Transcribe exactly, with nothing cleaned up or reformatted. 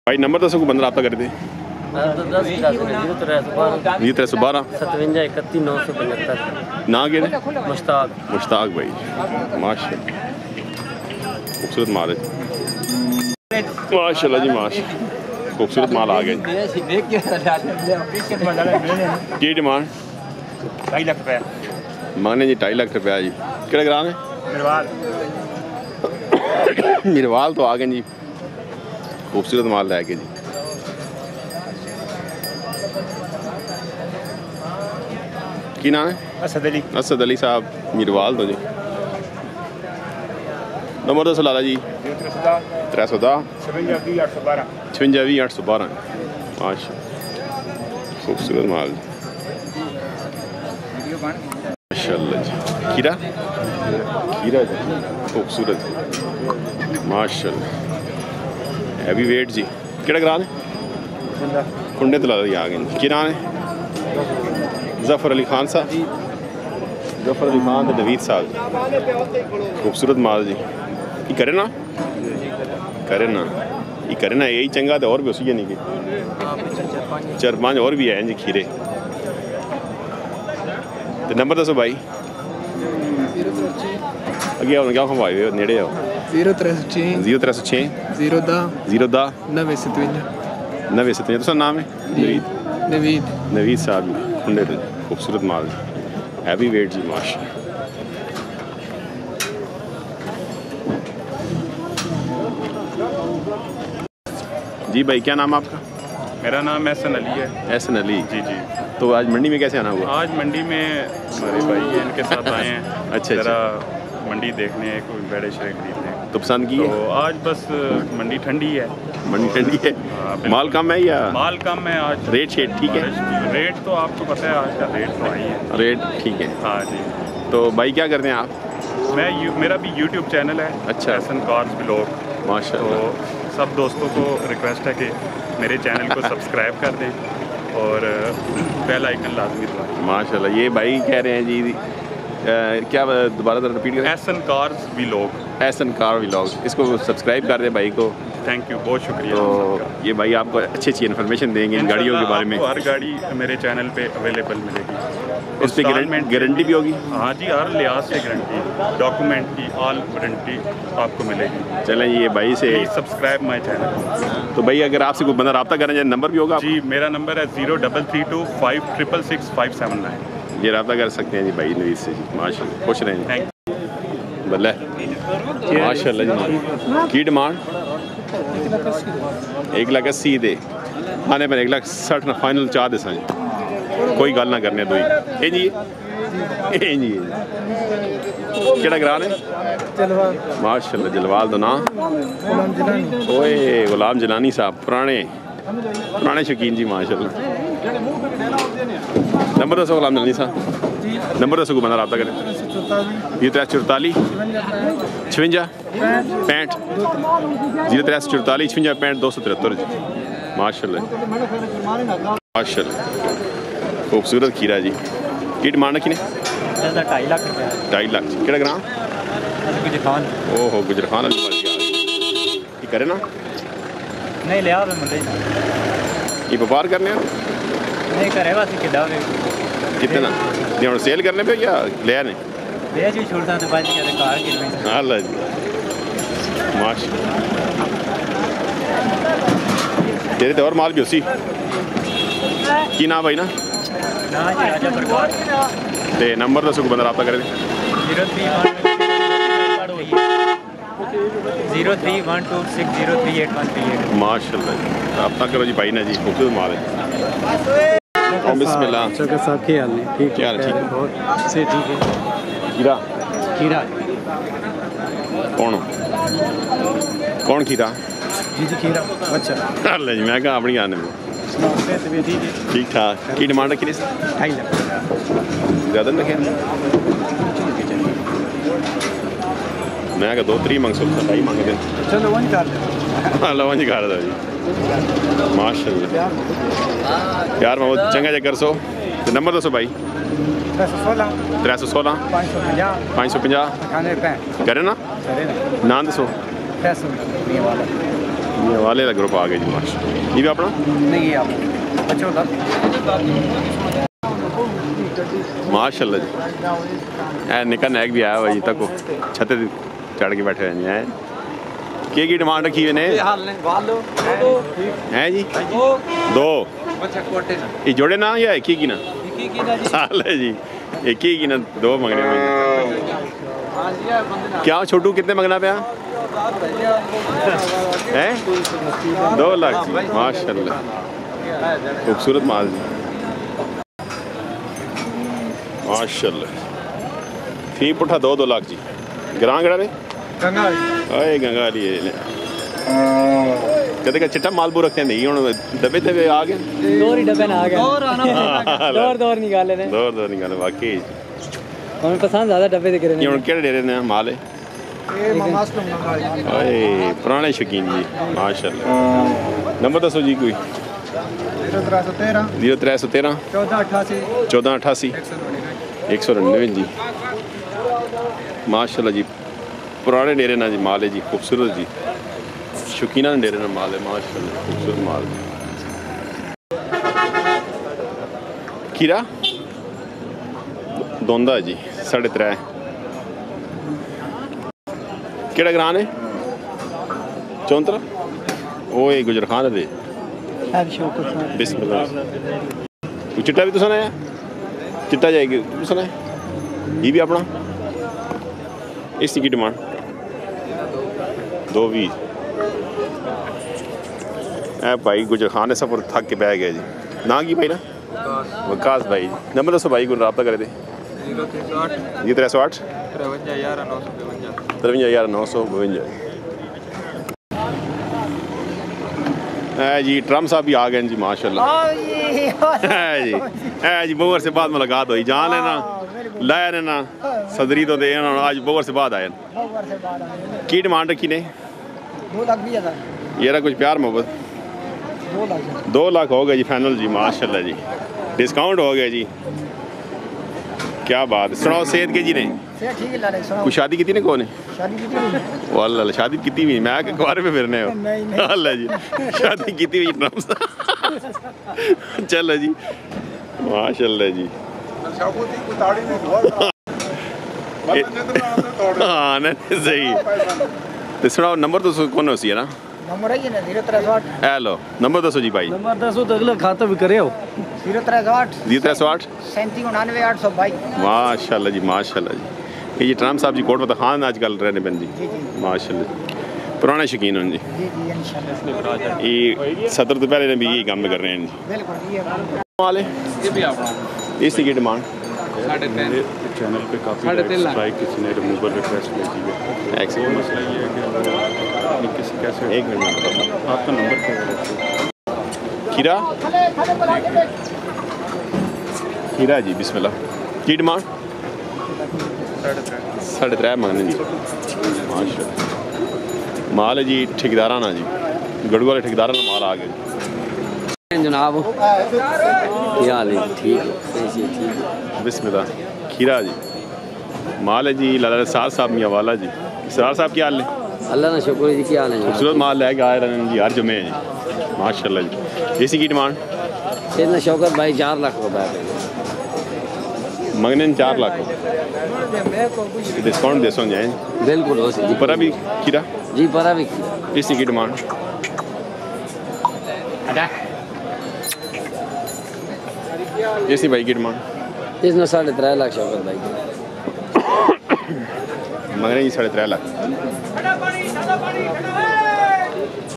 भाई नंबर दसो को बंदा रब्ता कर दे। जी त्रै सौ बारह सतवंजा इकतीस नौ सौ पचहत्तर। ना के मुश्ताक मुश्ताक भाई माशाल्लाह खूबसूरत माल है माशाल्लाह जी माशाल्लाह खूबसूरत माल आ गया। की डिमांड ढाई लाख रुपया मांगने जी ढाई लाख रुपया जी। किहड़ा ग्राम है मिरवाल तो आ गए जी खूबसूरत माल लैके जी। की नाम है असद अली असद अली साहब मिरवाल तो जी। नंबर दसो लाला जी। त्रै सौ दस छवंजा भी अठ सौ बारह माशा खूबसूरत माल माशाल्लाह जी। खीरा खीरा जी खूबसूरत माशाल्लाह हैवी वेट जी। किहड़ा ग्राम है कुंडे तो लाला जी आ गए। की नाम है जफर अली खान साहब जफर अली खान तो नवीद साहब खूबसूरत माल जी। ये करे ना करे ना ये करे ना यही चंगा तो और भी उसी नहीं कि चार पाँच और भी है जी खीरे। तो नंबर दसो भाई अगे आओ क्या हम आए नेड़े आओ। जीरो त्रै सौ छे जीरो त्रै सौ छे जीरो दा जीरो दा नवे सतवंजा नवे सतवंजा तुसा नाम है नवीद नवीद नवीद साहब खुंडे तो खूबसूरत माल हैवी वेट जी माशा। जी भाई क्या नाम है आपका? मेरा नाम एहसन अली है। एहसन अली जी जी। तो आज मंडी में कैसे आना हुआ? आज मंडी में हमारे भाई हैं इनके साथ आए हैं अच्छा जरा मंडी देखने कोई बड़े शरे खरीदने तो पसंद की तो है? आज बस मंडी ठंडी है मंडी ठंडी है माल कम है या माल कम है आज। रेट शेट ठीक है? रेट तो आपको पता है आज का रेट तो हाई है। रेट ठीक है हाँ जी। तो भाई क्या करते हैं आप? मैं यू, मेरा भी यूट्यूब चैनल है अच्छा एहसन कार्स ब्लॉग माशाल्लाह। तो सब दोस्तों को रिक्वेस्ट है कि मेरे चैनल को सब्सक्राइब कर दें और बेल आइकन लाजमी दबाएं। माशाल्लाह ये भाई कह रहे हैं जी आ, क्या दोबारा रिपीट करें? Ehsan cars vlog Ehsan car vlog इसको सब्सक्राइब कर दें भाई को। थैंक यू बहुत शुक्रिया। तो ये भाई आपको अच्छी अच्छी इन्फॉर्मेशन देंगे इन गाड़ियों के बारे में। हर गाड़ी मेरे चैनल पे अवेलेबल मिलेगी। उस पर गारंटी भी होगी? हाँ जी हर लिहाज से गारंटी डॉक्यूमेंट की ऑल वारंटी आपको मिलेगी। चलें ये भाई से सब्सक्राइब माई चैनल। तो भाई अगर आपसे कोई बंदा रब्ता करना चाहे नंबर भी होगा? जी मेरा नंबर है zero double three two five triple six five seven nine. ये रब्ता कर सकते हैं जी भाई नवीद से जी माशाल्लाह खुश रहें। थैंक बल्ले माशाल्लाह जी की डिमांड एक लाख अस्सी दे आने पर एक लाख सठ ना फाइनल चाह दे सा कोई गल ना करने दो जी जी जी केड़ा ग्रान है माशाल्लाह जलवाल तो ना ओए गुलाम जलानी साहब पुराने पुराने शौकीन जी माशाल्लाह। नंबर दसो गुलाम जलानी साहब नंबर दसो को बंदा रब्ता करें। ये त्रै चौताली छवंजा पैंठ जीरो त्रै सौ चौताली छवंजा पैंठ दो सौ तिहत्तर जी माशाल्लाह माशाल्लाह खूबसूरत खीरा जी। की डिमांड रखी ने? ढाई लाख रुपया ढाई लाख जी। केड़ा ग्राम? गुजर खान। ओहो गुजर खान वाली बात की करे ना नहीं लिया मुझे ये व्यापार करने नहीं करे बस किदा कितना ये हम सेल करने पे या ले आने ले जी छोड़ता तो बाजी के कार गिरने अल्लाह जी माशाल्लाह तेरे तो और माल भी उसी की ना भाई ना ना जी राजा प्रकाश ते नंबर दसो को बंदा रब्ता करे। Zero three one two six zero three eight one three eight माशाल्लाह जी रब्ता करो जी भाई ना जी खूबसूरत माल है। बिस्मिल्लाह साहब क्या हाल है? ठीक क्या ठीक है बहुत से ठीक है। खीरा खीरा कौन कौन खीरा? जी जी खीरा अच्छा अल्लाह जी मैं कहा अपनी आने में ठीक है ठीक ठाक। की डिमांड रखी ढाई लाख ज़्यादा नहीं रखे मैं क्या दो त्री मंग सकता ढाई मंग दे चलो वहीं कर लो वहीं कर दो जी माशाल्लाह यार मैं चंगा जा कर सो तो नंबर दसो भाई। त्रै सौ सोलह पाँच सौ पंजा करे ना नाम दसो ये वाले का ग्रुप आ गया जी माशा। ये भी अपना नहीं ये आप बच्चों का माशाल्लाह जी। ए निका नैक भी आया भाई तक छत चढ़ के बैठे हैं हैं के की डिमांड रखी हुई ने हैं जी दो ये जोड़े ना या एक ही की ना हाल है जी एक ही की ना दो मंगने में क्या छोटू कितने मंगना पे हैं दो लाख जी माशाल्लाह खूबसूरत माल जी माशाल्लाह फी पुठा दो दो लाख जी ग्रां गड़ा रे ओए गंगा लिए कदे का चिट्टा मालबू रखते नहीं हुन दबे दबे आ गए दो ही डब्बे ना आ गए दौर दौर निकाले ने दौर दौर निकाले वाकई हमें पसंद ज्यादा डब्बे दिख रहे ये हुन केड़े डेरे ने माल है ये मामास तो मंगा ओए पुराने शौकीन जी माशाल्लाह नंबर दसो जी कोई जीरो त्रै सौ तेरह जीरो त्रै सौ तेरह चौदह अठासी चौदह अठासी एक सौ नड़िनवे जी माशाल्लाह जी पुराने डेरे ना जी माल है जी खूबसूरत जी शौकीना डेरे ना माल है माशाल्लाह खूबसूरत माल खीरा दोंदा जी साढ़े त्रै केड़ा ग्रां है चौंतरा ओए गुजर खान दे बिस्मिल्लाह चिट्टा भी तो सुना है चिट्टा जाएगी सुना है ये भी अपना इसकी की डिमांड दो भी ए भाई गुजर खान ने सफर थक के बह गया जी ना की भाई ना विकास भाई नंबर दसो भाई को रब्ता करे दे जी त्रै सौ अठ तरवंजा हज़ार नौ सौ बवंजा है जी ट्रम्प साहब भी आ गए जी माशाल्लाह है जी है जी बोवर से बाद मुलाकात हुई जान है ना लाया ने ना सदरी तो दे आज बोवर से बाद आए की डिमांड रखी ने दो लाख भी हजार ये रहा कुछ प्यार मोहब्बत दो लाख दो लाख हो गए जी फाइनल जी माशाल्लाह जी डिस्काउंट हो गया जी क्या बात सुनाओ सेहत के जी ने ठीक है लाले सुनाओ कुछ शादी की थी ने कौन है शादी की थी वाला शादी की थी भी मैं के कुआरे पे फिरने हो नहीं नहीं अल्लाह जी शादी की थी ट्रम्प चलो जी माशाल्लाह जी हाँ नहीं सही तो सुनाओ नंबर तो कौन सी है ना नंबर है ना जीरो त्रै सौ आठ हेलो नंबर दसो जी भाई नंबर दसो तो अगला खाता भी करे हो जीरो त्रै सौ आठ जी त्रै सौ आठ सैंतीस उनानवे आठ सौ बाईस माशाल्लाह जी माशाल्लाह जी ये ट्रम्प साहब जी कोट में खान आजकल रहने बन जी जी जी माशाल्लाह पुराने शौकीन हैं जी जी जी इंशाल्लाह ये सत्तर तो पहले ने भी यही काम कर रहे हैं जी बिल्कुल ये वाले ये भी अपना इसकी की डिमांड साढ़े तीन मेरे चैनल पे काफ़ी साढ़े तीन लाख। लाइक किसी ने रिमूवल रिक्वेस्ट भेजी है एक वो सेकंड मसला ये है कि वो किसी कैसे एक मिनट आपका नंबर क्या है खीरा खीरा जी बिस्मिल्लाह की डिमांड साढ़े त्रै मंगने जी माशाल्लाह माल है जी ठेकेदारा ना जी गड़ू वाले ठेकेदारा ना माल आ गया जनाब क्या हाल है ठीक है ठीक बिस्मिल्लाह खीरा जी माल है जी लाला सार साहब मियाँ वाला जी सरार साहब क्या हाल है अल्लाह ना शुक्र जी क्या हाल है खूबसूरत माल लेके आए रहे हैं जी हर जुमे जी माशाल्लाह जी इसी की डिमांड इतना शौकत भाई चार लाख रुपए मंगने में चार लाख डिस्काउंट दे सो जाए बिल्कुल हो सकती ऊपर अभी खीरा जी परा भी इसी की डिमांड इसी भाई की डिमांड इसमें साढ़े त्रै लाख शौकत भाई मंगने जी साढ़े त्रै लाख